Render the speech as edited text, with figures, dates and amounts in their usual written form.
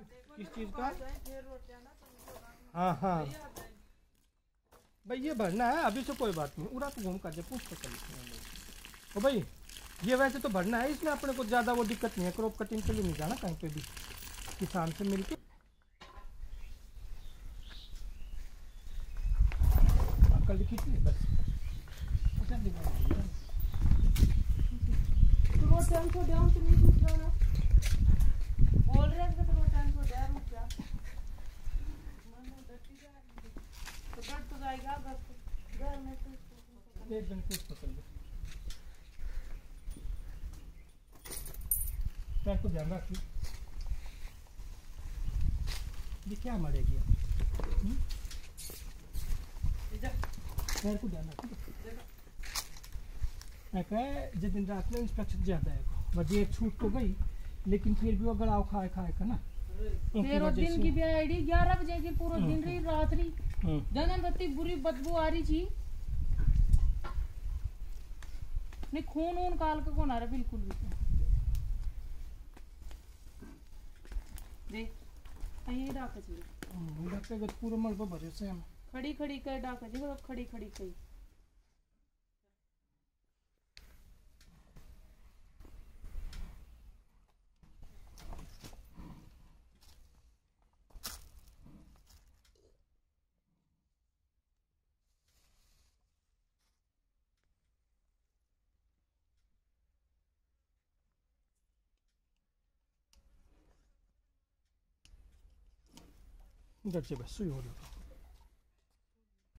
किस चीज का? हाँ हाँ भाई ये भरना है अभी से, कोई बात नहीं। उड़ा तो घूम कर पूछ तो चल भाई, ये वैसे तो भरना है, इसमें अपने को ज़्यादा वो दिक्कत नहीं है। क्रॉप कटिंग के लिए नहीं जाना कहीं पे भी, किसान से मिलके कल कितनी बस टाइम को डाउन तो नहीं पूछ रहा ना, बोल रहे थे तो टाइम को डाउन क्या तो कट तो जाएगा घर में तो एक दिन कुछ पकड़ लो। पैर को ध्यान रखिए, ये क्या मरेगी? पैर को ध्यान रखिए। जिस दिन रात में इंस्पेक्शन ज़्यादा है वजह एक छूट तो गई, लेकिन फिर भी अगर आओ खाए का ना तेरह दिन की भी आईडी 11 बजे की पूरा दिन रही रात रही जनन रत्ती बुरी बदबू आ रही थी। नहीं खून वून काल का कौन आ रहा बिल्कुल भी देख यही डाका चाहिए डाके पूरा मलबा भरे से हम खड़ी खड़ी कर डाका चाहिए खड़ी खड़ी कही इधर से बस सुई हो रही।